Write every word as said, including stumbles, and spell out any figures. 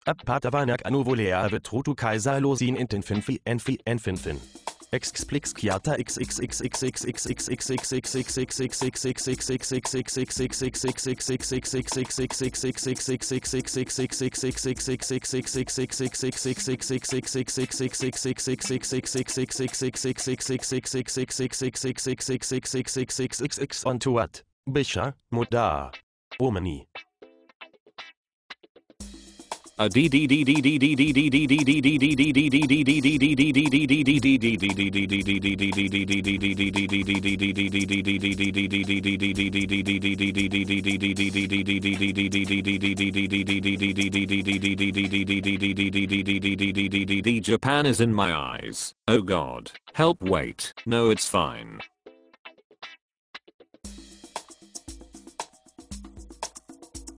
Appatavanak anuvolea vetrutu Kaiser losin in den Finfi enfi enfinfin. Explixkiata onto what? Bisha, Muda. Omani. A D D D D D D D D D D D D D D D D D D Japan is in my eyes. Oh god. Help, wait. No, it's fine.